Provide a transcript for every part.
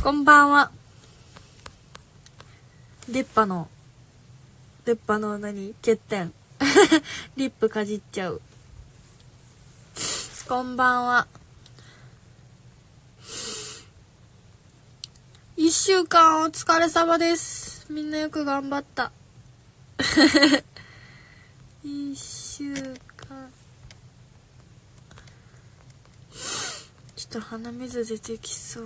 こんばんは。出っ歯の欠点。リップかじっちゃう。こんばんは。一週間お疲れ様です。みんなよく頑張った。一週間。ちょっと鼻水出てきそう。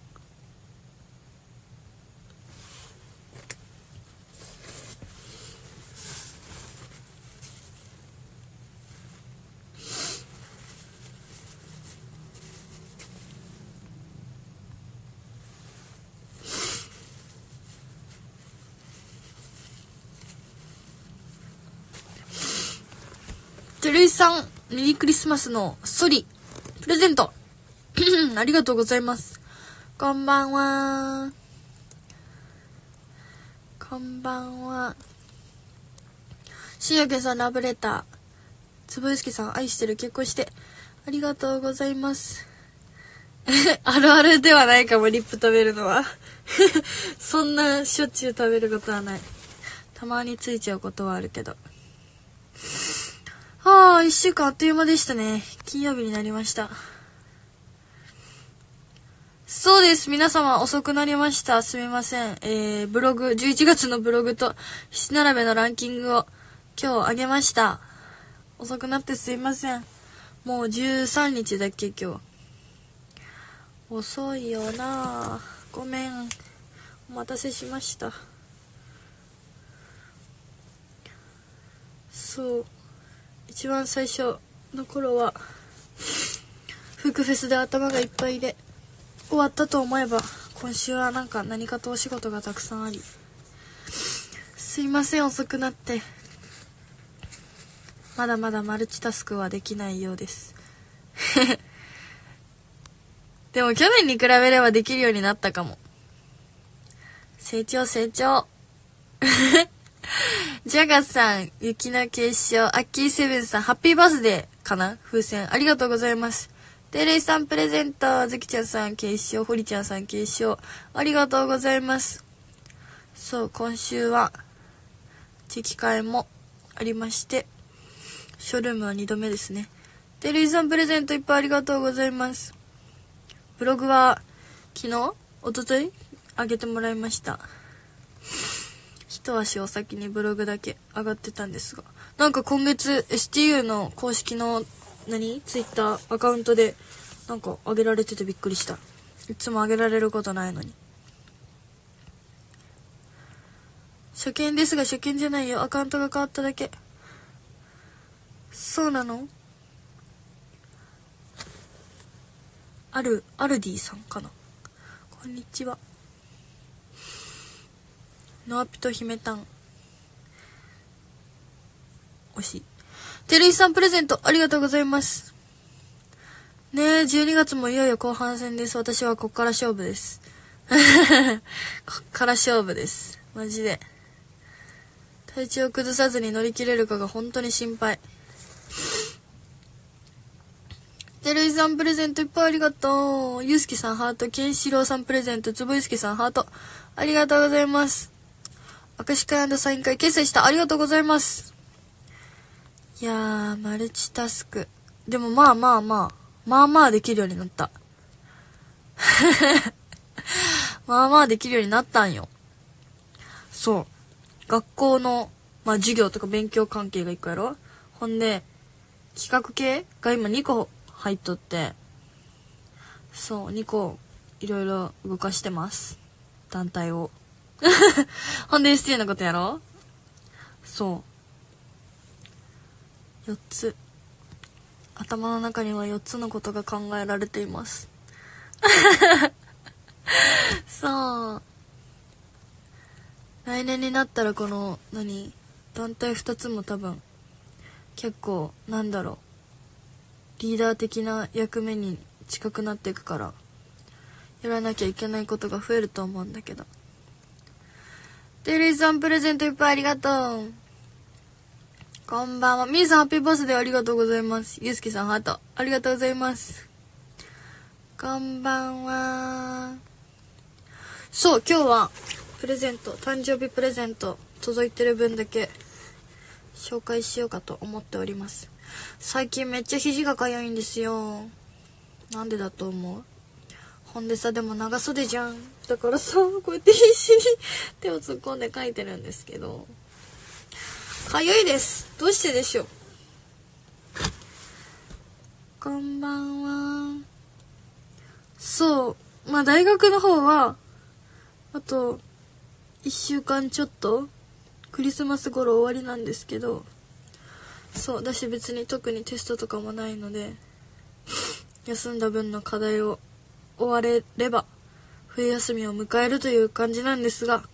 テレイさん、メリークリスマスのソリプレゼントありがとうございます。こんばんは。こんばんは。しやけさん、ラブレター。つぶゆすきさん、愛してる、結婚してありがとうございます。あるあるではないかも、リップ食べるのは。そんなしょっちゅう食べることはない。たまについちゃうことはあるけど。ああ、一週間あっという間でしたね。金曜日になりました。そうです。皆様遅くなりました。すみません。ブログ、11月のブログと七並べのランキングを今日あげました。遅くなってすいません。もう13日だっけ今日。遅いよな。ごめん。お待たせしました。そう。一番最初の頃はフークフェスで頭がいっぱいで終わったと思えば今週は何かとお仕事がたくさんありすいません遅くなって。まだまだマルチタスクはできないようですでも去年に比べればできるようになったかも。成長ジャガさん、雪の結晶、アッキーセブンさん、ハッピーバースデーかな風船、ありがとうございます。テレイさんプレゼント、ズキちゃんさん結晶、ホリちゃんさん結晶、ありがとうございます。そう、今週は、地域会もありまして、ショールームは2度目ですね。テレイさんプレゼントいっぱいありがとうございます。ブログは、昨日一昨日上げてもらいました。一足お先にブログだけ上がってたんですが、なんか今月 STU の公式のツイッターアカウントでなんか上げられててびっくりした。いつも上げられることないのに。初見ですが初見じゃないよ、アカウントが変わっただけ。そうなの？アルディさんかな。こんにちは。ノアピと姫タン推し。テレイさんプレゼントありがとうございます。ねえ、12月もいよいよ後半戦です。私はこっから勝負です。こっから勝負です。マジで。体調崩さずに乗り切れるかが本当に心配。テレイさんプレゼントいっぱいありがとう。ゆうすきさんハート、ケンシロウさんプレゼント、つぶゆすきさんハート、ありがとうございます。握手会&サイン会決済した、ありがとうございます。いやー、マルチタスク。でもまあできるようになった。まあできるようになったんよ。そう。学校の、授業とか勉強関係が1個やろ。ほんで、企画系が今2個入っとって、そう、2個いろいろ動かしてます。団体を。ほんで ST のことやろ。そう4つ頭の中には4つのことが考えられていますそう来年になったらこの団体2つも多分結構リーダー的な役目に近くなっていくからやらなきゃいけないことが増えると思うんだけど。テレイさんプレゼントいっぱいありがとう。こんばんは。みーさんハッピーバースデーありがとうございます。ゆうすけさんハート、ありがとうございます。こんばんは。 そう、今日はプレゼント、誕生日プレゼント届いてる分だけ紹介しようかと思っております。最近めっちゃ肘がかゆいんですよ。なんでだと思う？ほんでさ、でも長袖じゃん。だからさ、こうやって必死に手を突っ込んで書いてるんですけど、かゆいです。どうしてでしょう。こんばんは。そう、まあ大学の方はあと1週間ちょっと、クリスマス頃終わりなんですけど、そうだし別に特にテストとかもないので、休んだ分の課題を終われれば冬休みを迎えるという感じなんですが、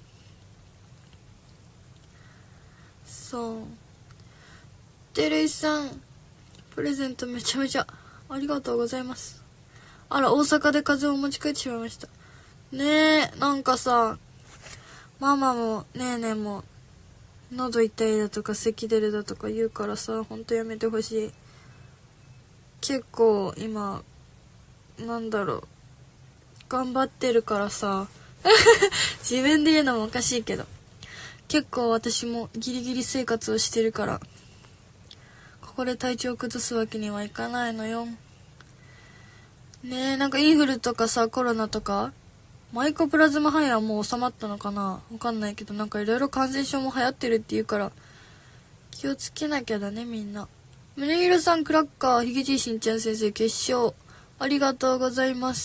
そう、てるいさんプレゼントめちゃめちゃありがとうございます。あら、大阪で風邪を持ち帰ってしまいました。ねえ、なんかさ、ママもねえねえも喉痛いだとか咳出るだとか言うからさ、ほんとやめてほしい。結構今なんだろう、頑張ってるからさ自分で言うのもおかしいけど、結構私もギリギリ生活をしてるから、ここで体調崩すわけにはいかないのよねえ。なんかインフルとかさ、コロナとかマイコプラズマ肺炎はもう収まったのかな、わかんないけど、なんかいろいろ感染症も流行ってるっていうから気をつけなきゃだね、みんな。胸ひろさん、クラッカー、ひげじいしんちゃん先生、決勝ありがとうございます。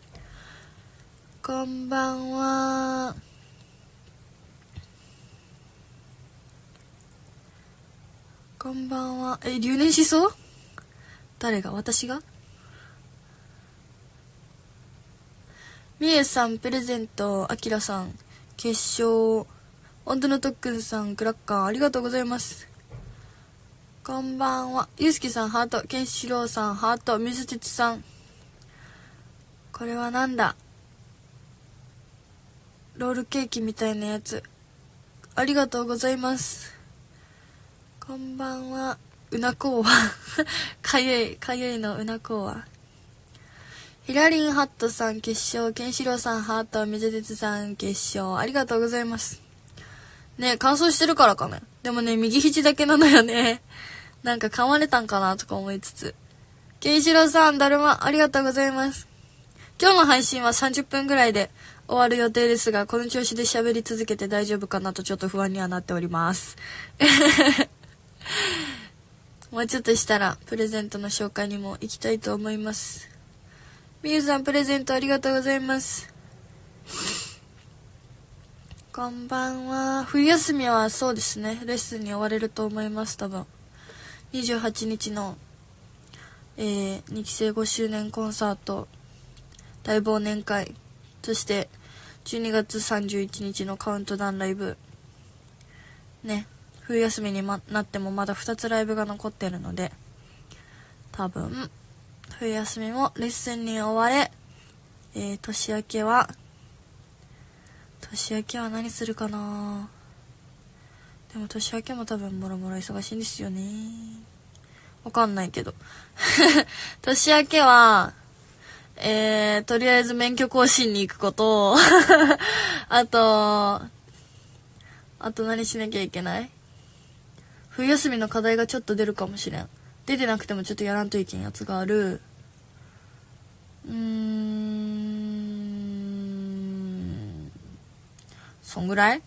こんばんは。こんばんは。留年しそう？誰が？私が？みえさんプレゼント、あきらさん決勝、温度のとっくんさんクラッカーありがとうございます。こんばんは。ゆうすけさんハート、けんしろうさんハート、水鉄さん、これはなんだ、ロールケーキみたいなやつ、ありがとうございます。こんばんは。うなこうはかゆいのうなこうは。ヒラリンハットさん決勝、ケンシロウさんハート、水鉄さん決勝ありがとうございます。ねえ、乾燥してるからかね。でもね、右肘だけなのよね。なんか噛まれたんかなとか思いつつ。ケンシロウさん、だるまありがとうございます。今日の配信は30分ぐらいで終わる予定ですが、この調子で喋り続けて大丈夫かなとちょっと不安にはなっておりますもうちょっとしたらプレゼントの紹介にも行きたいと思います。みゆさんプレゼントありがとうございます。こんばんは。冬休みはそうですね、レッスンに追われると思います。多分28日の、2期生5周年コンサート大忘年会、そして12月31日のカウントダウンライブね、冬休みに、なってもまだ2つライブが残ってるので、多分冬休みもレッスンに追われ、年明けは何するかな。でも年明けも多分もろもろ忙しいんですよね。わかんないけど年明けはとりあえず免許更新に行くことあと何しなきゃいけない？冬休みの課題がちょっと出るかもしれん。出てなくてもちょっとやらんといけんやつがある。そんぐらい？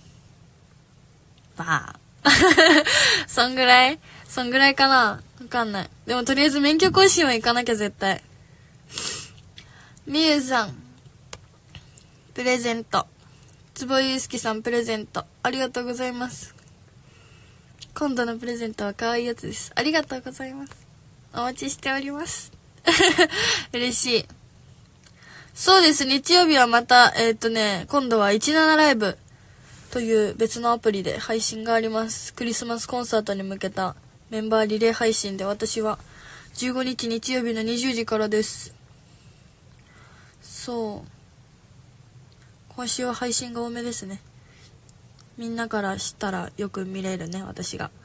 バーそんぐらいかな、わかんない。でもとりあえず免許更新は行かなきゃ絶対。みゆさんプレゼント、つぼゆうすきさんプレゼントありがとうございます。今度のプレゼントは可愛いやつです。ありがとうございます。お待ちしております嬉しい。そうです、日曜日はまた今度は17ライブという別のアプリで配信があります。クリスマスコンサートに向けたメンバーリレー配信で、私は15日日曜日の20時からです。そう、今週は配信が多めですね。みんなからしたらよく見れるね、私が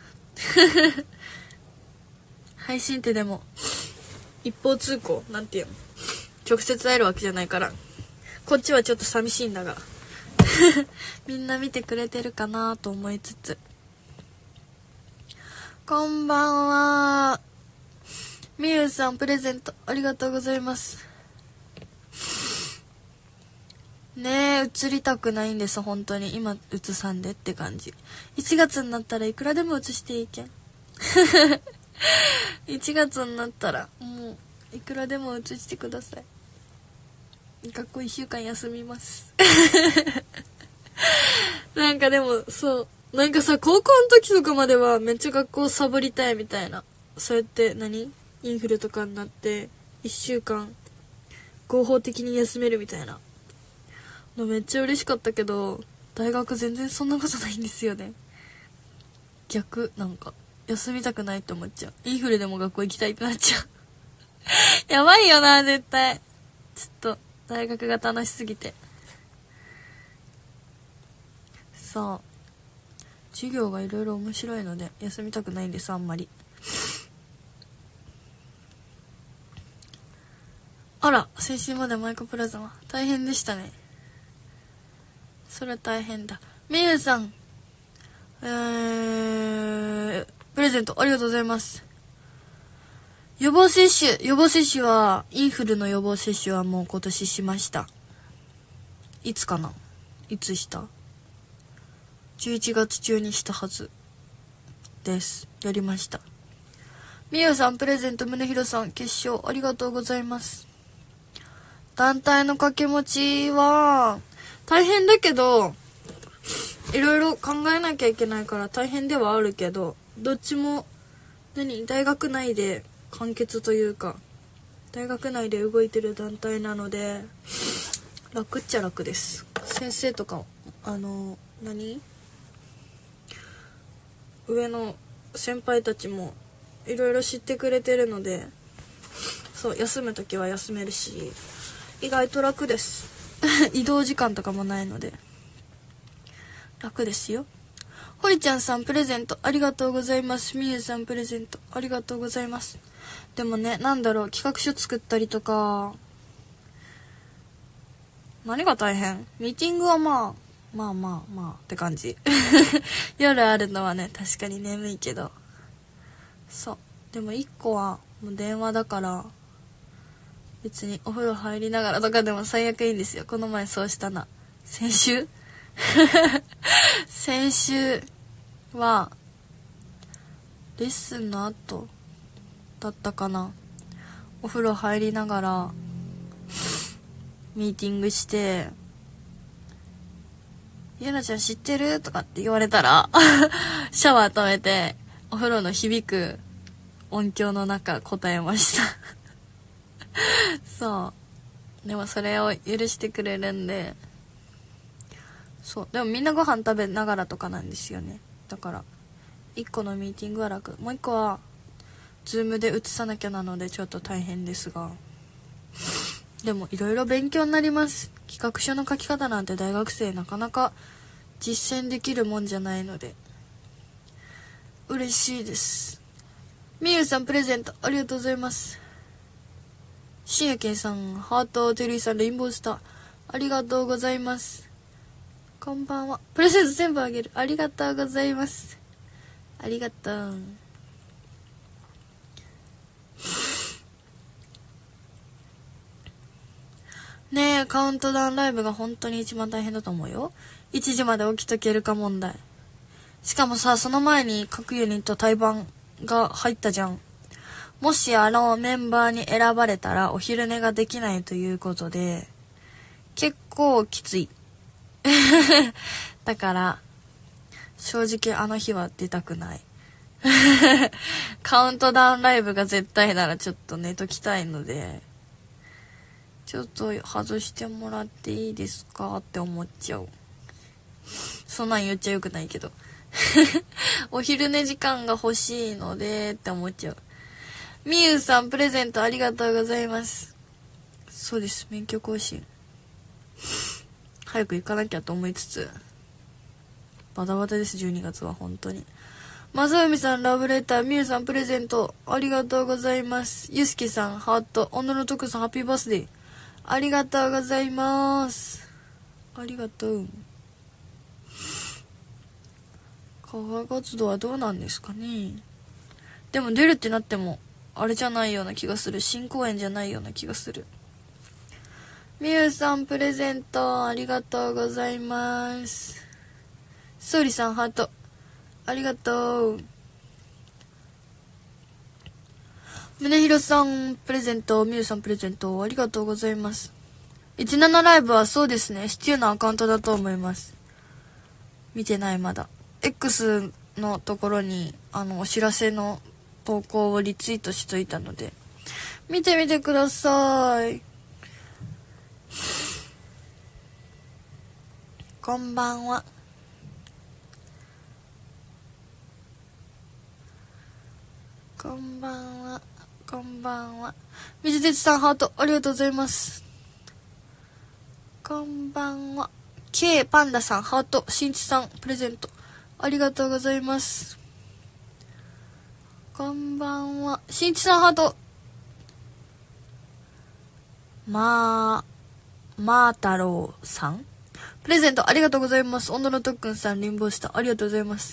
配信ってでも一方通行なんていうの、直接会えるわけじゃないから、 こっちはちょっと寂しいんだがみんな見てくれてるかなと思いつつ、こんばんは。みゆさんプレゼントありがとうございます。ねえ、映りたくないんです本当に。今映さんでって感じ。1月になったらいくらでも映していいけん1月になったらもういくらでも映してください。学校1週間休みますなんかでもそう、なんかさ、高校の時とかまではめっちゃ学校サボりたいみたいな、そうやってインフルとかになって1週間合法的に休めるみたいなのめっちゃ嬉しかったけど、大学全然そんなことないんですよね。逆、なんか休みたくないって思っちゃう。インフルでも学校行きたいってなっちゃうやばいよな絶対。ちょっと大学が楽しすぎて。そう、授業がいろいろ面白いので休みたくないんですあんまり。あら、先週までマイコプラズマ大変でしたね。それ大変だ。みゆさん、プレゼントありがとうございます。予防接種は、インフルの予防接種はもう今年しました。いつかな、いつした？ 11 月中にしたはずです。やりました。みゆさんプレゼント、宗弘さん決勝ありがとうございます。団体の掛け持ちは大変だけど、いろいろ考えなきゃいけないから大変ではあるけど、どっちも大学内で完結というか、大学内で動いてる団体なので楽っちゃ楽です。先生とか上の先輩たちもいろいろ知ってくれてるので、そう、休むときは休めるし、意外と楽です移動時間とかもないので楽ですよ。ほりちゃんさんプレゼントありがとうございます。みゆさんプレゼントありがとうございます。でもね、企画書作ったりとか、何が大変？ミーティングはまあって感じ夜あるのはね、確かに眠いけど、そう、でも1個はもう電話だから、別にお風呂入りながらとかでも最悪いいんですよ。この前そうしたな。先週先週はレッスンの後だったかな、お風呂入りながらミーティングして、ゆなちゃん知ってるとかって言われたらシャワー止めてお風呂の響く音響の中答えましたそう、でもそれを許してくれるんで、そう、でもみんなご飯食べながらとかなんですよね。だから1個のミーティングは楽、もう1個はズームで映さなきゃなのでちょっと大変ですが、でもいろいろ勉強になります。企画書の書き方なんて大学生なかなか実践できるもんじゃないので嬉しいです。みゆさんプレゼントありがとうございます。しんやけんさんハート、テリーさんレインボースターありがとうございます。こんばんは。プレゼント全部あげる、ありがとうございます。ありがとうねえ、カウントダウンライブが本当に一番大変だと思うよ。1時まで起きとけるか問題。しかもさ、その前に各ユニット対バンが入ったじゃん。もしメンバーに選ばれたらお昼寝ができないということで、結構きついだから正直あの日は出たくないカウントダウンライブが絶対ならちょっと寝ときたいので、ちょっと外してもらっていいですかって思っちゃう。そんなん言っちゃよくないけどお昼寝時間が欲しいのでって思っちゃう。みゆさんプレゼントありがとうございます。そうです、免許更新早く行かなきゃと思いつつバタバタです。12月は本当に。まさうみさんラブレター、みゆさんプレゼントありがとうございます。ゆすけさんハート、おののとくさんハッピーバースデーありがとうございます。ありがとう。課外活動はどうなんですかね。でも出るってなってもあれじゃないような気がする。新公演じゃないような気がする。みゆさんプレゼントありがとうございます。ソリさんハートありがとう。宗広さんプレゼント、みゆさんプレゼントありがとうございます。17ライブはそうですね、シチューのアカウントだと思います。見てないまだ。X のところにお知らせの投稿をリツイートしといたので見てみてください。こんばんは。こんばんは。こんばんは。水鉄さんハートありがとうございます。こんばんは。K パンダさんハート、しんちさんプレゼントありがとうございます。こんばんは。しんちさんハート。まー太郎さんプレゼントありがとうございます。女の特訓さんリンボースターありがとうございます。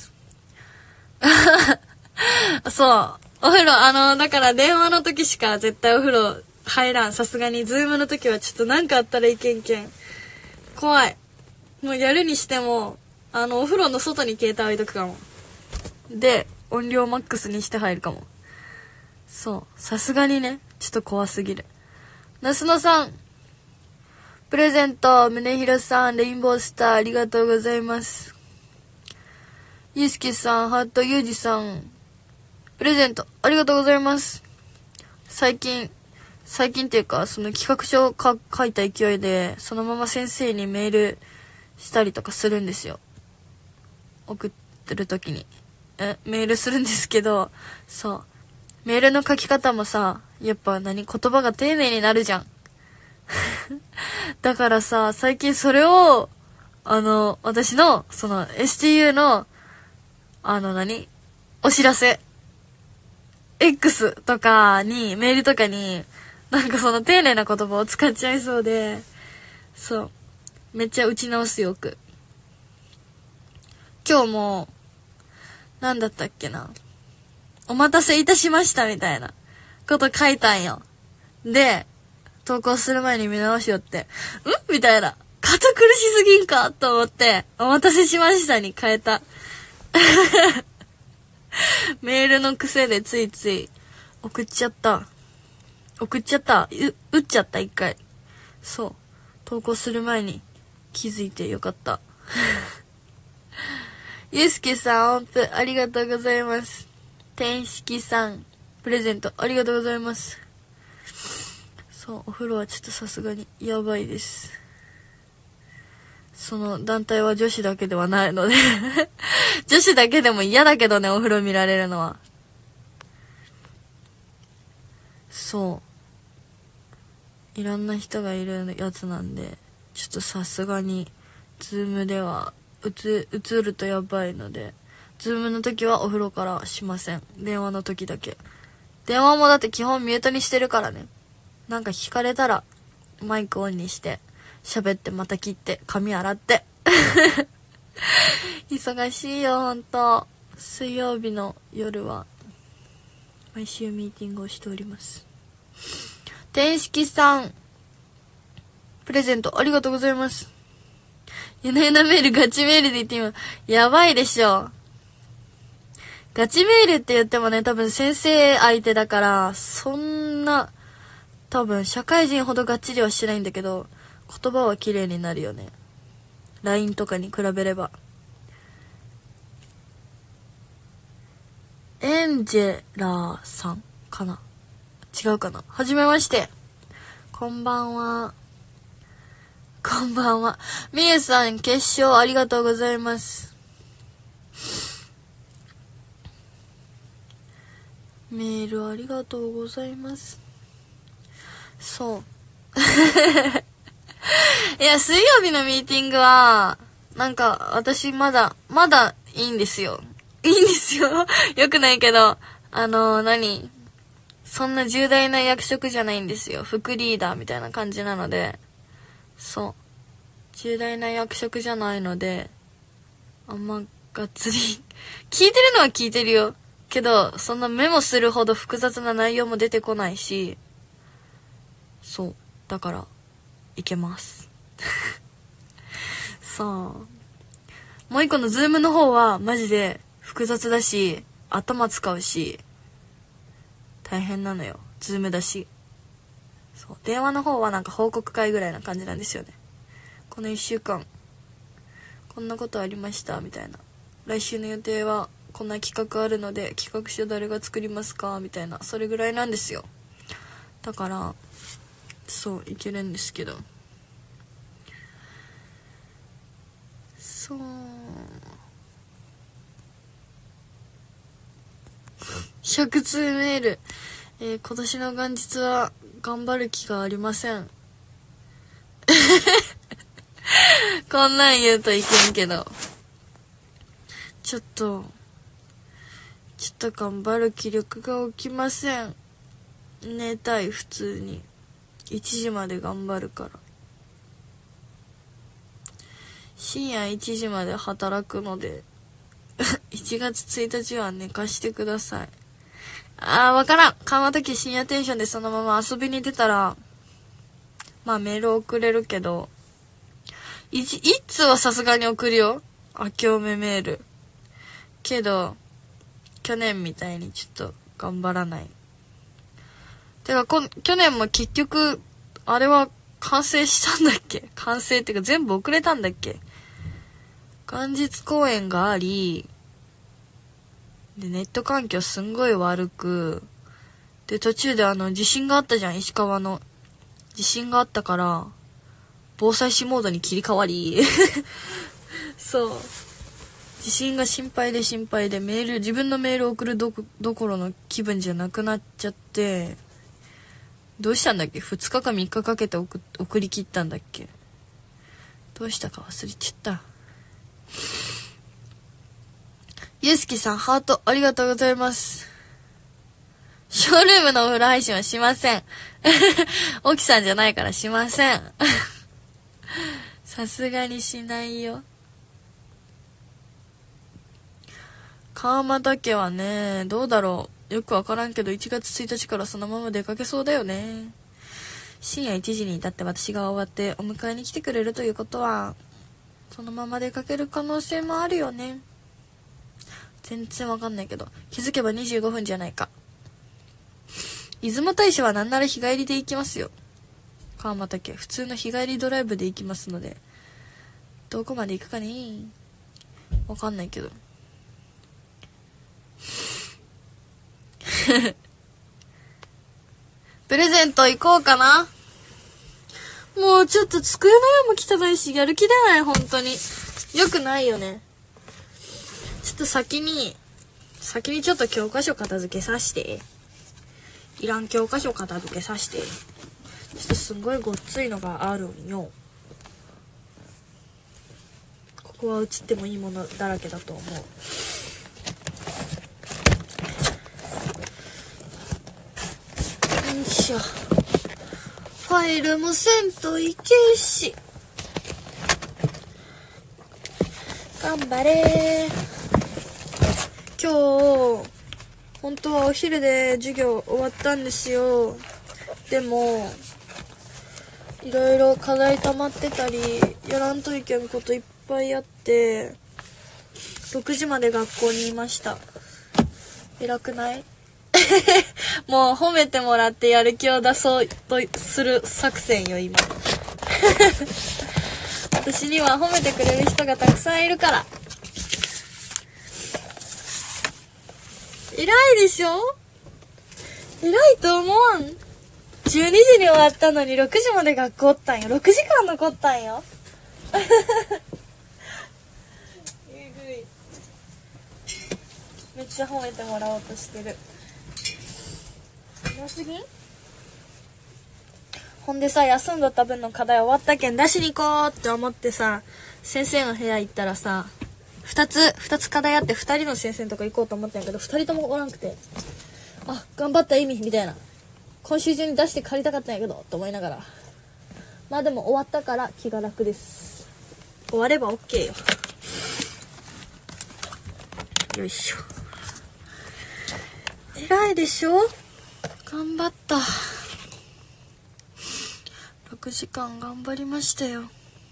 そう。お風呂、だから電話の時しか絶対お風呂入らん。さすがに、ズームの時はちょっとなんかあったらいけんけん。怖い。もうやるにしても、お風呂の外に携帯置いとくかも。で、音量マックスにして入るかも。そう。さすがにね、ちょっと怖すぎる。なすのさん。プレゼント、宗広さん、レインボースター、ありがとうございます。ゆうすけさん、ハート、ゆうじさん、プレゼント、ありがとうございます。最近っていうか、その企画書を書いた勢いで、そのまま先生にメールしたりとかするんですよ。送ってる時に。メールするんですけど、そう。メールの書き方もさ、やっぱ言葉が丁寧になるじゃん。だからさ、最近それを、私の、その STU の、お知らせ。X とかに、メールとかに、なんかその丁寧な言葉を使っちゃいそうで、そう。めっちゃ打ち直すよく。今日も、なんだったっけな。お待たせいたしましたみたいなこと書いたんよ。で、投稿する前に見直しよって、みたいな。堅苦しすぎんかと思って、お待たせしましたに変えた。メールの癖でついつい送っちゃった。打っちゃった一回。そう。投稿する前に気づいてよかった。ゆうすけさん、音符ありがとうございます。天式さん、プレゼントありがとうございます。そう、お風呂はちょっとさすがにやばいです。その団体は女子だけではないので女子だけでも嫌だけどね、お風呂見られるのは。そう。いろんな人がいるやつなんで、ちょっとさすがに、ズームでは映るとやばいので、ズームの時はお風呂からしません。電話の時だけ。電話もだって基本ミュートにしてるからね。なんか聞かれたら、マイクオンにして、喋ってまた切って髪洗って忙しいよほんと。水曜日の夜は毎週ミーティングをしております。天式さんプレゼントありがとうございます。ゆなゆなメールガチメールで言ってみます。やばいでしょ。ガチメールって言ってもね、多分先生相手だからそんな多分社会人ほどがっちりはしてないんだけど、言葉は綺麗になるよね。LINE とかに比べれば。エンジェラーさんかな、違うかな。はじめまして。こんばんは。こんばんは。みゆさん、決勝ありがとうございます。メールありがとうございます。そう。いや、水曜日のミーティングは、なんか、私まだいいんですよ。いいんですよ。よくないけど、 そんな重大な役職じゃないんですよ。副リーダーみたいな感じなので、そう。重大な役職じゃないので、あんまがっつり聞いてるのは聞いてるよ。けど、そんなメモするほど複雑な内容も出てこないし、そう。だから、いけます。さあ。もう一個のズームの方は、マジで複雑だし、頭使うし、大変なのよ。ズームだし。そう。電話の方はなんか報告会ぐらいな感じなんですよね。この1週間、こんなことありました、みたいな。来週の予定は、こんな企画あるので、企画書誰が作りますかみたいな。それぐらいなんですよ。だから、そう、いけるんですけど。そう。100通メール。今年の元日は頑張る気がありません。こんなん言うといけんけど。ちょっと頑張る気力が起きません。寝たい、普通に。1時まで頑張るから。深夜1時まで働くので、1月1日は寝かしてください。わからん。川崎深夜テンションでそのまま遊びに出たら、まあメール送れるけど、一通はさすがに送るよ。明けおめメール。けど、去年みたいにちょっと頑張らない。てか、去年も結局、あれは完成したんだっけ？完成ってか全部遅れたんだっけ？元日公演があり、で、ネット環境すんごい悪く、で、途中で地震があったじゃん、石川の。地震があったから、防災士モードに切り替わり、そう。地震が心配で自分のメール送るどころの気分じゃなくなっちゃって、どうしたんだっけ ?2 日か3日かけて送り切ったんだっけ？どうしたか忘れちゃった。ゆうすきさん、ハートありがとうございます。ショールームのお風呂配信はしません。沖さんじゃないからしません。さすがにしないよ。川俣家はね、どうだろう。よくわからんけど、1月1日からそのまま出かけそうだよね。深夜1時にだって私が終わってお迎えに来てくれるということは、そのまま出かける可能性もあるよね。全然わかんないけど、気づけば25分じゃないか。出雲大社はなんなら日帰りで行きますよ。川俣家、普通の日帰りドライブで行きますので、どこまで行くかね、わかんないけど。プレゼント行こうかな。もうちょっと机の上も汚いし、やる気出ない、本当に。よくないよね。ちょっと先にちょっと教科書片付けさせて。いらん教科書片付けさせて。ちょっとすんごいごっついのがあるんよ。ここは映ってもいいものだらけだと思う。よいしょ。ファイルもせんといけし。頑張れー。今日本当はお昼で授業終わったんですよ。でもいろいろ課題溜まってたりやらんといけんこといっぱいあって6時まで学校にいました。偉くない？もう褒めてもらってやる気を出そうとする作戦よ今。私には褒めてくれる人がたくさんいるから。偉いでしょ？偉いと思わん？ 12 時に終わったのに6時まで学校おったんよ。6時間残ったんよ。めっちゃ褒めてもらおうとしてる。すぎん？ほんでさ、休んどった分の課題終わったけん出しに行こうって思ってさ、先生の部屋行ったらさ、2つ課題あって2人の先生のとこ行こうと思ったんやけど、2人ともおらんくて、 あ、頑張った意味みたいな。今週中に出して借りたかったんやけどと思いながら、まあでも終わったから気が楽です。終われば OK よ。よいしょ。偉いでしょ。頑張った。6時間頑張りましたよ。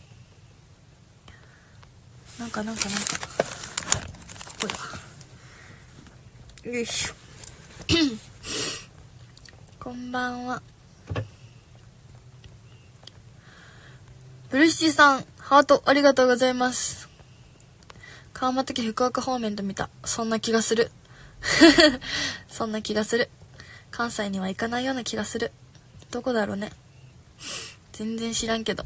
なんかここだ。よいしょ。こんばんは。ブルーシーさん、ハートありがとうございます。川俣家福岡方面と見た。そんな気がする。そんな気がする。関西には行かないような気がする。どこだろうね。全然知らんけど。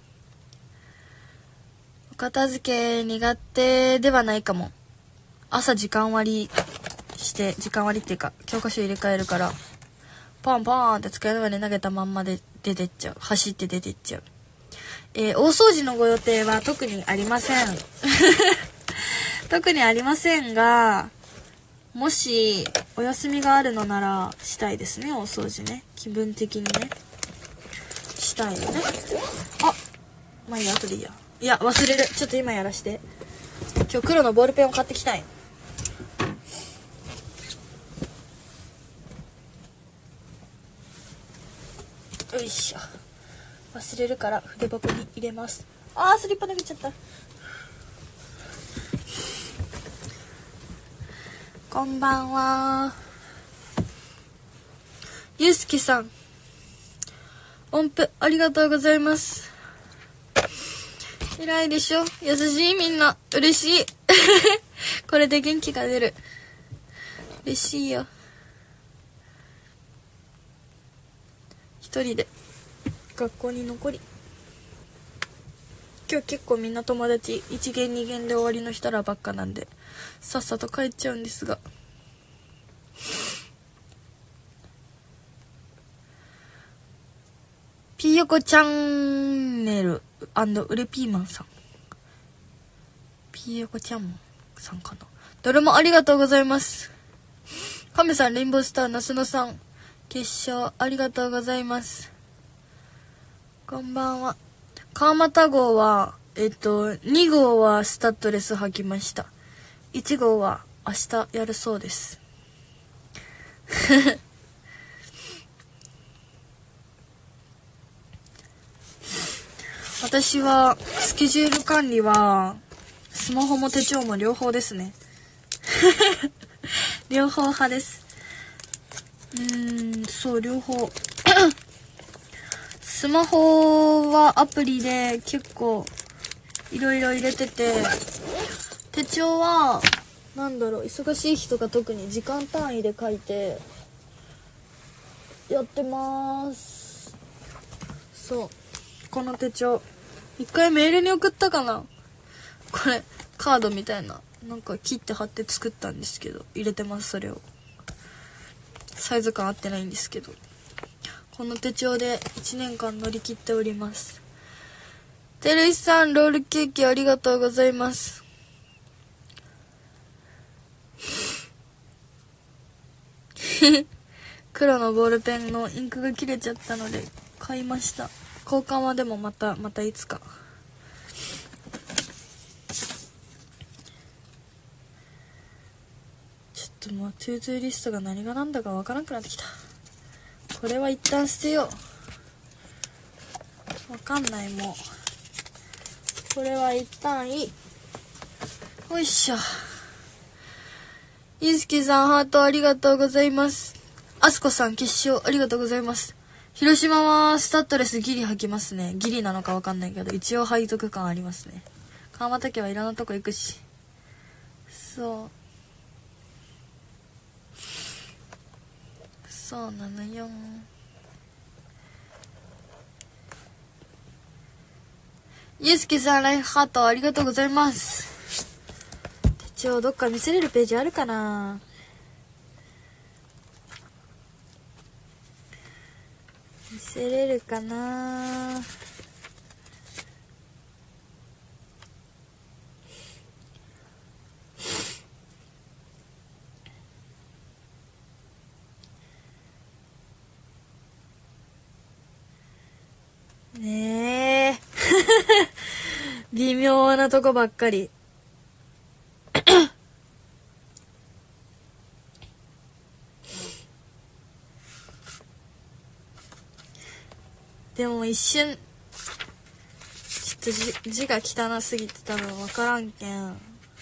お片付け苦手ではないかも。朝時間割して、時間割っていうか教科書入れ替えるから、パンパンって机の上に投げたまんまで出てっちゃう。走って出てっちゃう。大掃除のご予定は特にありません。特にありませんが、もしお休みがあるのならしたいですね。大掃除ね、気分的にねしたいよね。あ、まあいいや、後でいいや。いや、忘れる。ちょっと今やらして。今日黒のボールペンを買ってきたい。よいしょ。忘れるから筆箱に入れます。あー、スリッパ投げちゃった。こんばんは。ゆうすけさん、音符ありがとうございます。偉いでしょ。優しい、みんな。嬉しい。これで元気が出る。嬉しいよ。一人で学校に残り、今日結構みんな友達1限2限で終わりの人らばっかなんで、さっさと帰っちゃうんですが、ピーヨコチャンネルウレピーマンさん、ピーヨコちゃんさんかな。どれもありがとうございます。カメさん、レインボースター、ナスノさん、決勝ありがとうございます。こんばんは。川俣号は2号はスタッドレス履きました。1号は明日やるそうです。私はスケジュール管理はスマホも手帳も両方ですね。両方派です。そう、両方。スマホはアプリで結構いろいろ入れてて、手帳は忙しい日とか特に時間単位で書いてやってます。そう、この手帳一回メールに送ったかな。これカードみたいな、なんか切って貼って作ったんですけど、入れてます。それをサイズ感合ってないんですけど、この手帳で1年間乗り切っております。てるいさん、ロールケーキありがとうございます。黒のボールペンのインクが切れちゃったので買いました。交換はでもまたいつか。ちょっともうトゥートゥーリストが何が何だかわからなくなってきた。これは一旦捨てよう。わかんない、もうこれは一旦いい。よいしょ。ゆうすけさん、ハートありがとうございます。あすこさん、決勝ありがとうございます。広島はスタッドレスギリ履きますね。ギリなのかわかんないけど、一応履いとく感ありますね。川俣家はいろんなとこ行くし。そうなのよ。ゆうすけさん、ライフハートありがとうございます。手帳どっか見せれるページあるかな。見せれるかな。 微妙なとこばっかり。でも一瞬ちょっと字が汚すぎて多分分からんけん。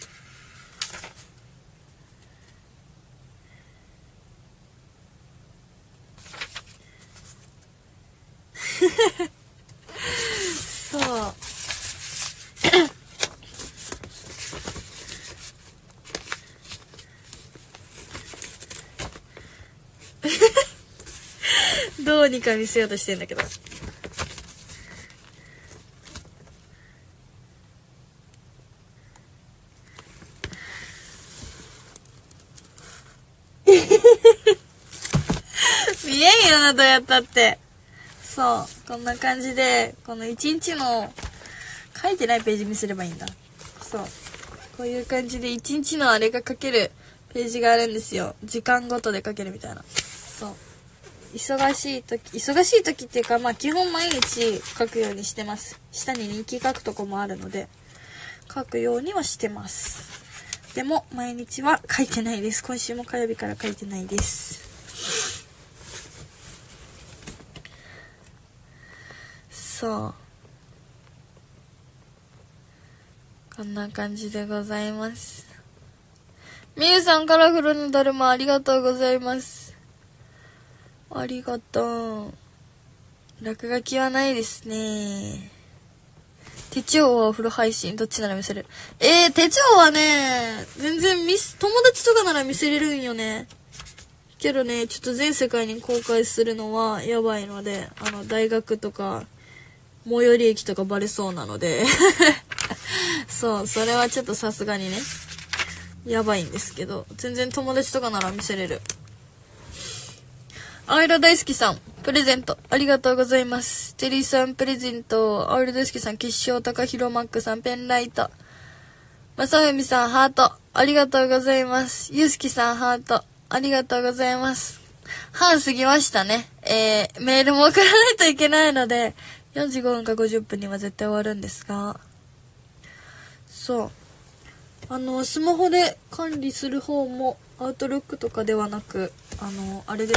そうどうにか見せようとしてんだけど。見えんよな、どうやったって。そう、こんな感じで、この1日の書いてないページ見せればいいんだ。そう、こういう感じで1日のあれが書けるページがあるんですよ。時間ごとで書けるみたいな。そう、忙しい時っていうか、まあ基本毎日書くようにしてます。下に日記書くとこもあるので書くようにはしてます。でも毎日は書いてないです。今週も火曜日から書いてないです。そう、こんな感じでございます。みゆさん、カラフルのだるまありがとうございます。ありがとう。落書きはないですね。手帳はお風呂配信どっちなら見せれる？手帳はね、全然友達とかなら見せれるんよね。けどね、ちょっと全世界に公開するのはやばいので、大学とか最寄り駅とかバレそうなのでそう、それはちょっとさすがにねやばいんですけど、全然友達とかなら見せれる。アイラ大好きさんプレゼントありがとうございます。テリーさんプレゼント、アイラ大好きさん決勝、高弘マックさんペンライト、まさふみさんハートありがとうございます。ゆうすきさんハートありがとうございます。半過ぎましたね。メールも送らないといけないので45分か50分には絶対終わるんですが、そう、スマホで管理する方もアウトロックとかではなく、あれです。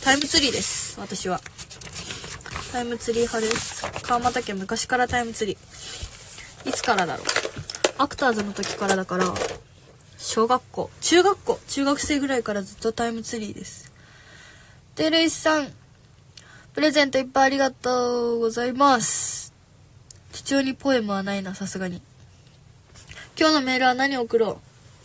タイムツリーです。私はタイムツリー派です。川俣家昔からタイムツリー。いつからだろう。アクターズの時からだから、中学生ぐらいからずっとタイムツリーです。てるいさんプレゼントいっぱいありがとうございます。手帳にポエムはないな、さすがに。今日のメールは何送ろう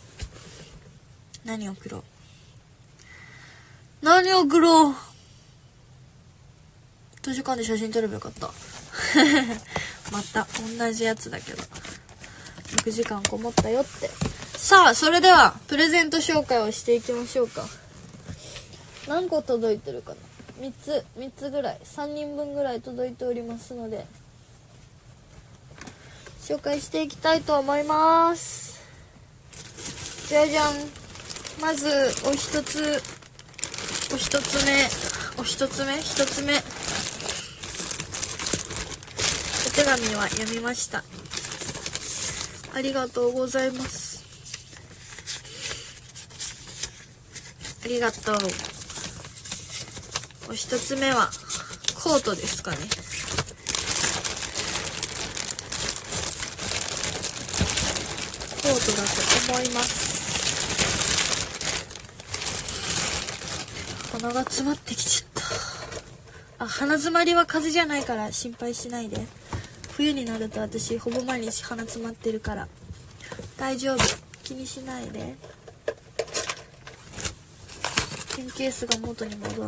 図書館で写真撮ればよかったまた同じやつだけど6時間こもったよって。さあ、それではプレゼント紹介をしていきましょうか。何個届いてるかな。3つぐらい、3人分ぐらい届いておりますので紹介していきたいと思います。じゃじゃん。まずお一つ目お手紙は読みました。ありがとうございます。ありがとう。お一つ目はコートですかね。コートだと思います。鼻が詰まってきちゃった。鼻詰まりは風邪じゃないから心配しないで。冬になると私ほぼ毎日鼻詰まってるから大丈夫、気にしないで。ペンケースが元に戻った。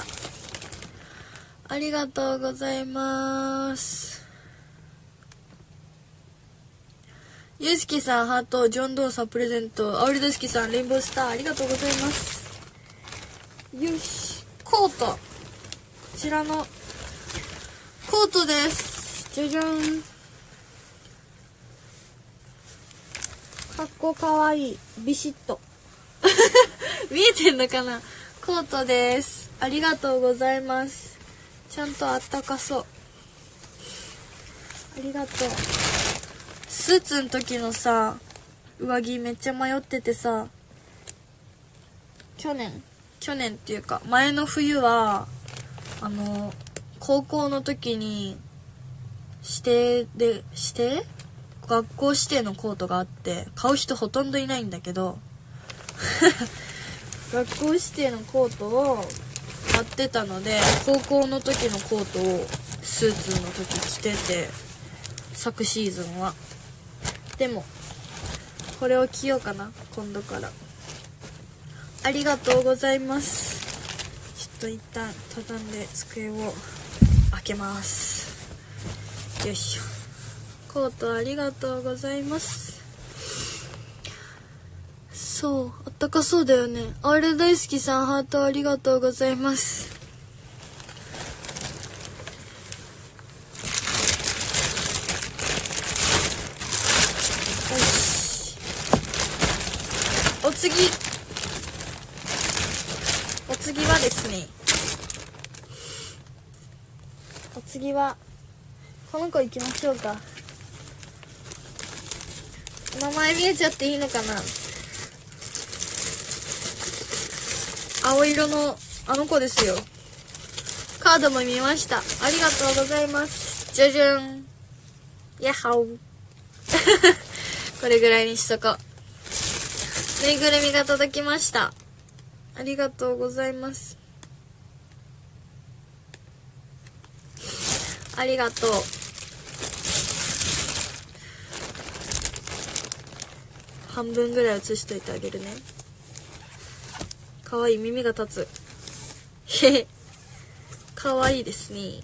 ありがとうございます。ゆうすきさんハート、ジョンドーさんプレゼント、アウリドスキさんレインボースターありがとうございます。よし、コート、こちらのコートです。じゃじゃん。かっこかわいい、ビシッと見えてんのかな。コートです。ありがとうございます。ちゃんとあったかそう。 ありがとう。スーツの時のさ、上着めっちゃ迷っててさ、去年っていうか前の冬は高校の時に学校指定のコートがあって買う人ほとんどいないんだけど学校指定のコートを買ってたので、高校の時のコートをスーツの時着てて、昨シーズンは。でもこれを着ようかな、今度から。ありがとうございます。ちょっと一旦畳んで机を開けます。よいしょ。コートありがとうございます。そう、あったかそうだよね。R大好きさん、ハートありがとうございます。よし。お次はですね、お次はこの子行きましょうか。名前見えちゃっていいのかな。青色のあの子ですよ。カードも見ました。ありがとうございます。じゃじゃん。やっはおこれぐらいにしとこう。ぬいぐるみが届きました。ありがとうございます。ありがとう。半分ぐらい写しといてあげるね。かわいい、耳が立つ。へへ。かわいいですね。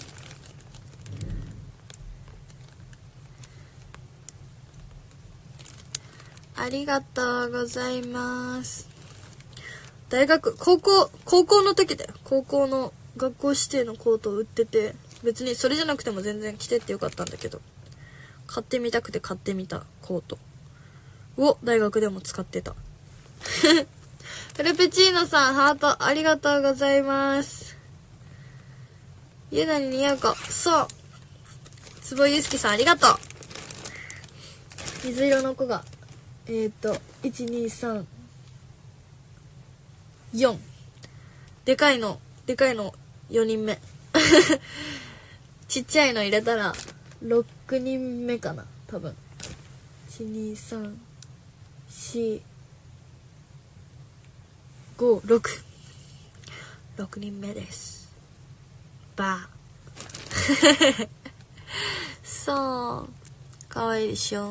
ありがとうございます。高校の時だよ。高校の学校指定のコートを売ってて、別にそれじゃなくても全然着てってよかったんだけど、買ってみたくて買ってみたコートを大学でも使ってた。フルペチーノさん、ハートありがとうございます。ゆなに似合う子、そう。つぼゆうすきさん、ありがとう。水色の子が1、2、3、4。でかいの4人目。ちっちゃいの入れたら6人目かな、多分。1、2、3、4、5、6人目です。バー。そう。かわいいでしょ。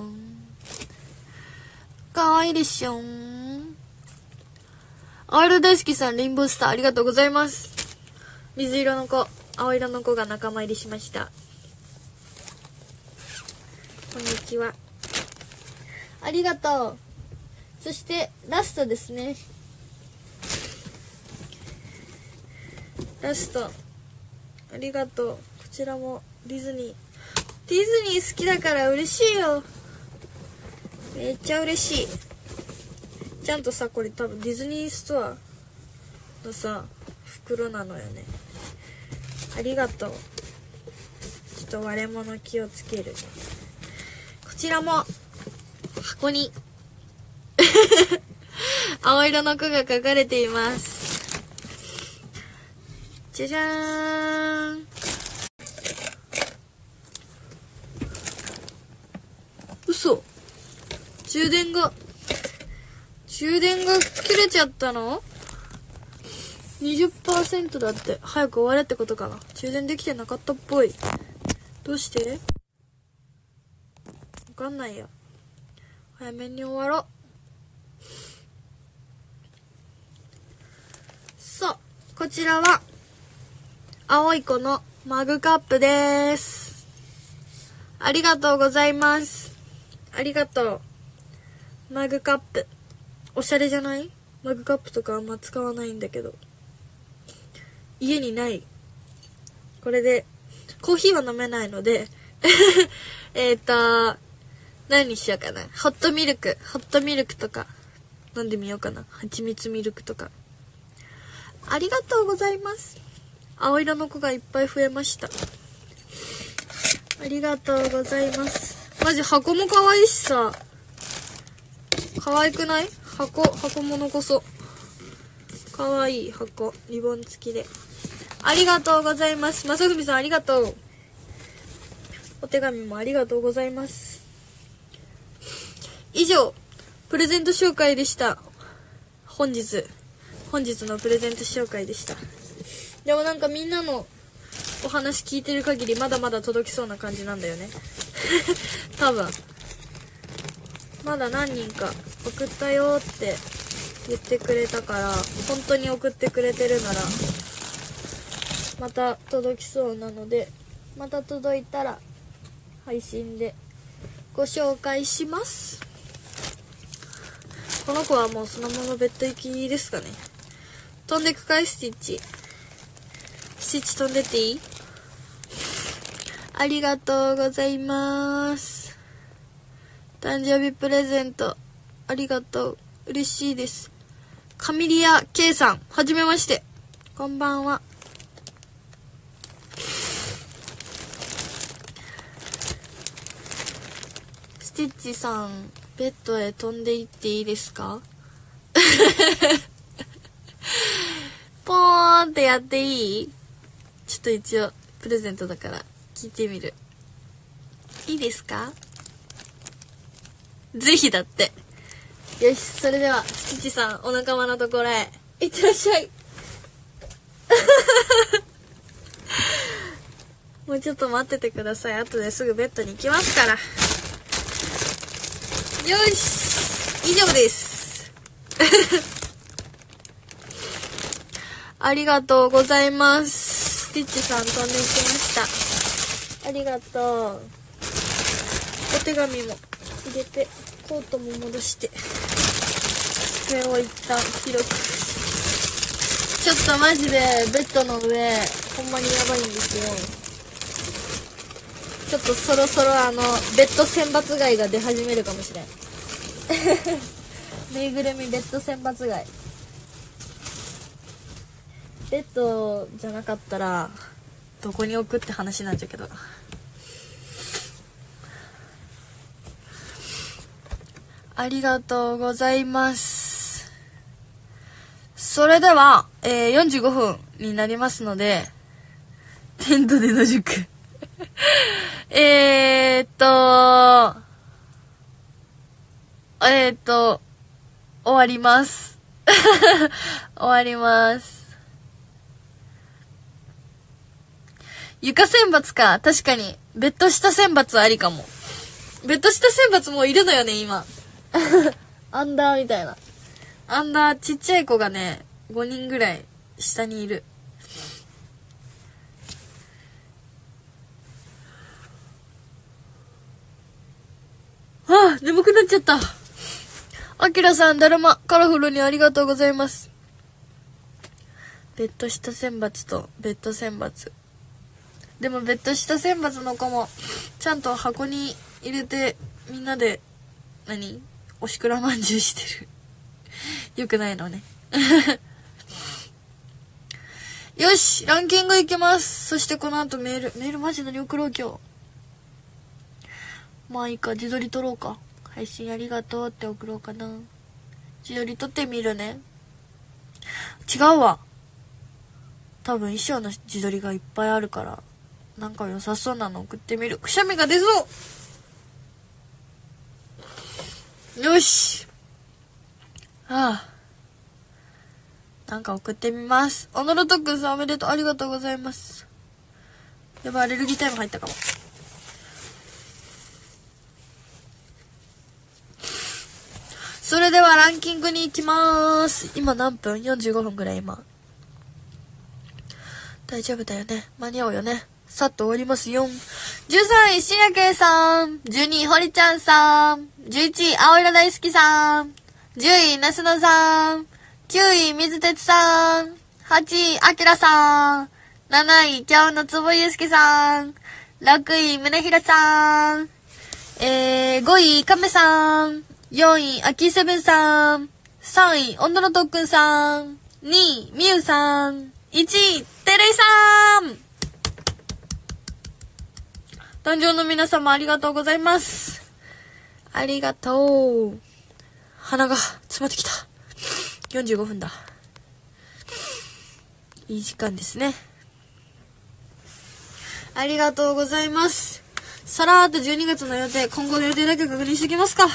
かわいいでしょ。R大好きさん、レインボースターありがとうございます。水色の子、青色の子が仲間入りしました。こんにちは。ありがとう。そしてラストですね。ラストありがとう。こちらもディズニー好きだから嬉しいよ。めっちゃ嬉しい。ちゃんとさ、これ多分ディズニーストアのさ袋なのよね。ありがとう。ちょっと割れ物気をつける。こちらも箱に青色の子が描かれています。じゃじゃーん。嘘。充電が切れちゃったの？ 20% だって。早く終われってことかな。充電できてなかったっぽい。どうして？わかんないや。早めに終わろう。そう。こちらは青い子のマグカップです。ありがとうございます。ありがとう。マグカップ。おしゃれじゃない？マグカップとかあんま使わないんだけど。家にない。これで、コーヒーは飲めないので、何にしようかな。ホットミルクとか、飲んでみようかな。蜂蜜ミルクとか。ありがとうございます。青色の子がいっぱい増えました。あありがとうございます。マジ箱も可愛いしさ。可愛くない？箱物こそ。可愛い箱。リボン付きで。ありがとうございます。まさふみさんありがとう。お手紙もありがとうございます。以上、プレゼント紹介でした。本日のプレゼント紹介でした。でもなんかみんなのお話聞いてる限りまだまだ届きそうな感じなんだよね。多分。まだ何人か送ったよって言ってくれたから、本当に送ってくれてるなら、また届きそうなので、また届いたら配信でご紹介します。この子はもうそのままベッド行きですかね。飛んでくかい？スティッチ飛んでっていい？ありがとうございます。誕生日プレゼントありがとう。嬉しいです。カミリア K さん、はじめまして。こんばんは。スティッチさん、ベッドへ飛んでいっていいですか？ポーンってやっていい？ちょっと一応プレゼントだから聞いてみる。いいですか？ぜひだって。よし、それではスティッチさん、お仲間のところへいってらっしゃい。もうちょっと待っててください。後ですぐベッドに行きますから。よし、以上です。ありがとうございます。スティッチさん飛んでいきました。ありがとう。お手紙も入れて、コートも戻して、机を一旦広く。ちょっとマジでベッドの上、ほんまにやばいんですよ。ちょっとそろそろベッド選抜外が出始めるかもしれん。ぬいぐるみベッド選抜外。ベッドじゃなかったらどこに置くって話なんだけど。ありがとうございます。それでは、45分になりますので、テントで野宿。終わります。終わります。床選抜か。確かに。ベッド下選抜ありかも。ベッド下選抜もういるのよね、今。アンダーみたいな。アンダーちっちゃい子がね、5人ぐらい下にいる。ああ、眠くなっちゃった。あきらさん、だるま、カラフルにありがとうございます。ベッド下選抜とベッド選抜。でもベッド下選抜の子も、ちゃんと箱に入れて、みんなで、おしくらまんじゅうしてる。よくないのね。よし、ランキングいきます。そしてこの後メールマジ何送ろう今日。まあいいか、自撮り撮ろうか。配信ありがとうって送ろうかな。自撮り撮ってみるね。違うわ。多分衣装の自撮りがいっぱいあるから、なんか良さそうなの送ってみる。くしゃみが出そう。よし。ああ。なんか送ってみます。おのろとくんさんおめでとう。ありがとうございます。やばい、アレルギータイム入ったかも。それではランキングに行きます。今何分？ 45 分ぐらい今。大丈夫だよね。間に合うよね。さっと終わりますよ。13位、しんやけいさん。12位、ほりちゃんさん。11位、青色大好きさん。10位、なすのさん。9位、水鉄さん。8位、あきらさん。7位、今日のつぼゆうすけさん。6位、むねひらさん。5位、かめさん。4位、あきセブンさん。3位、おんどろとっくんさん。2位、みゆさん。1位、てれいさん。 壇上の皆様ありがとうございます。ありがとう。鼻が詰まってきた。45分だ。いい時間ですね。ありがとうございます。さらーっと12月の予定、今後の予定だけ確認しておきますか。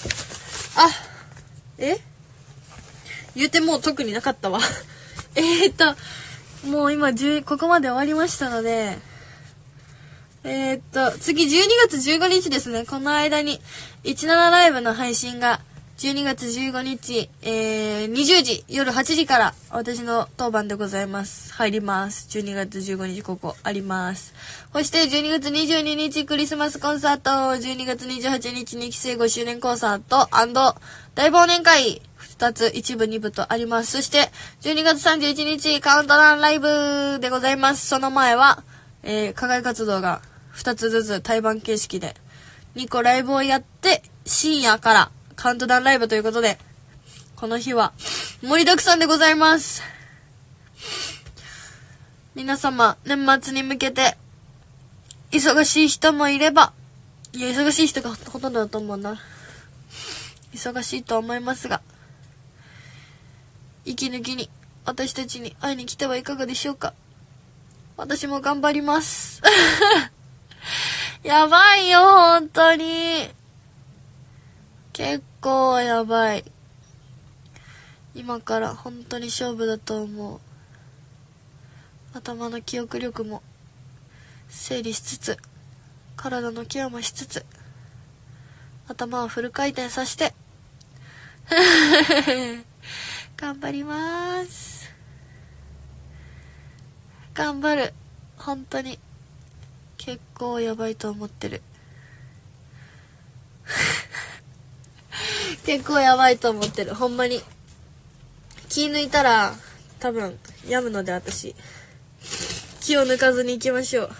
言うてもう特になかったわ。もう今ここまで終わりましたので、次12月15日ですね。この間に17ライブの配信が12月15日、20時、夜8時から私の当番でございます。入ります。12月15日ここあります。そして12月22日クリスマスコンサート、12月28日2期生5周年コンサート&大忘年会2つ、1部2部とあります。そして12月31日カウントダウンライブでございます。その前は、課外活動が2つずつ対バン形式で2個ライブをやって深夜からカウントダウンライブということで、この日は盛りだくさんでございます。皆様、年末に向けて、忙しい人もいれば、いや、忙しい人がほとんどだと思うな。忙しいと思いますが、息抜きに、私たちに会いに来てはいかがでしょうか。私も頑張ります。やばいよ、本当に。結構やばい。今から本当に勝負だと思う。頭の記憶力も整理しつつ、体のケアもしつつ、頭をフル回転させて頑張ります。頑張る。本当に結構やばいと思ってる。結構やばいと思ってる。ほんまに気抜いたら多分病むので、私気を抜かずに行きましょう。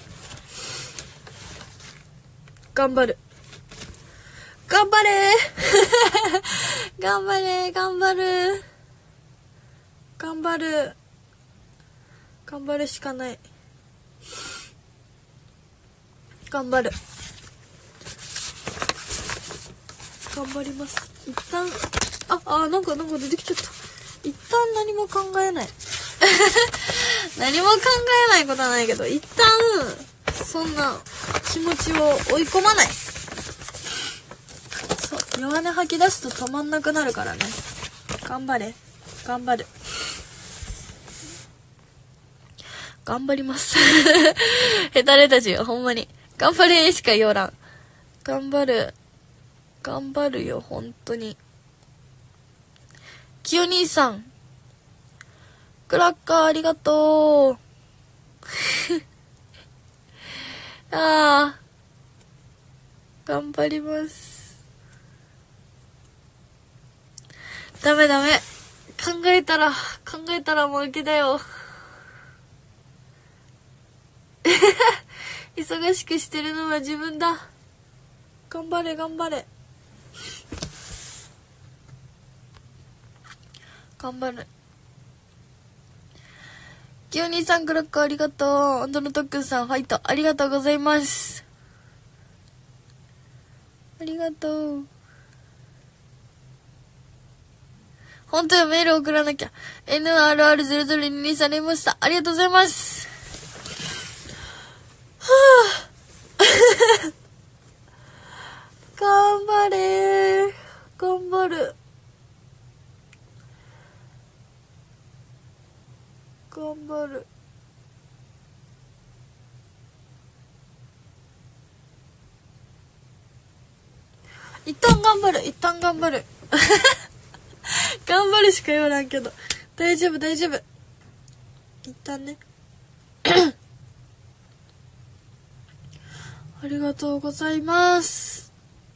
頑張る。頑張れ頑張れ、頑張る。頑張る。頑張るしかない。頑張る。頑張ります。一旦、なんか出てきちゃった。一旦何も考えない。何も考えないことはないけど、一旦、そんな気持ちを追い込まない。そう、弱音吐き出すと止まんなくなるからね。頑張れ。頑張る。頑張ります。ヘタレたちよ、ほんまに。頑張れしか言おらん。頑張る。頑張るよ、本当に。きよ兄さん。クラッカーありがとう。頑張ります。ダメ。考えたら負けだよ。忙しくしてるのは自分だ。頑張れ。頑張る。きよ兄さんクラッカーありがとう。アンドのトックンさんファイトありがとうございます。ありがとう。本当にメール送らなきゃ。NRR002 されました。ありがとうございます。頑張れ。頑張る。頑張る。一旦頑張る。頑張るしか言わないけど、大丈夫。一旦ね。ありがとうございます。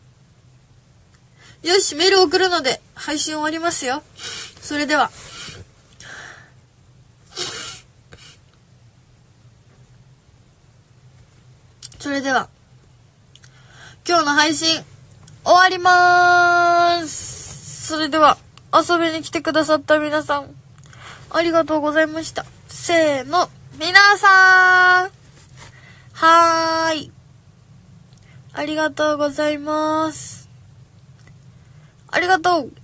よし、メール送るので配信終わりますよ。それでは。今日の配信終わりまーす。それでは遊びに来てくださった皆さんありがとうございました。せーの、皆さんはーい。 ありがとうございます。ありがとう。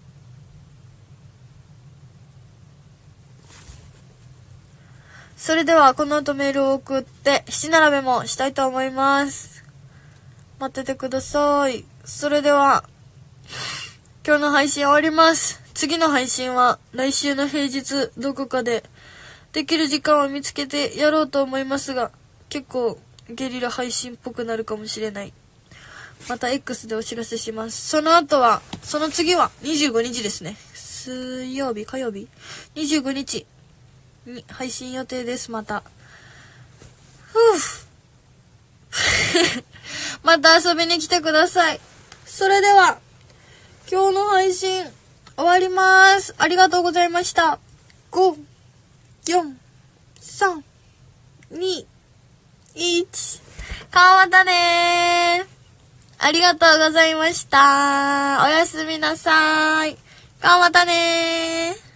それではこの後メールを送って七並べもしたいと思います。待っててください。それでは今日の配信終わります。次の配信は来週の平日どこかでできる時間を見つけてやろうと思いますが、結構ゲリラ配信っぽくなるかもしれない。また X でお知らせします。その次は25日ですね。水曜日、火曜日 ?25 日に配信予定です。また。また遊びに来てください。それでは、今日の配信終わります。ありがとうございました。5、4、3、2、1。またねー。ありがとうございました。おやすみなさーい。またねー。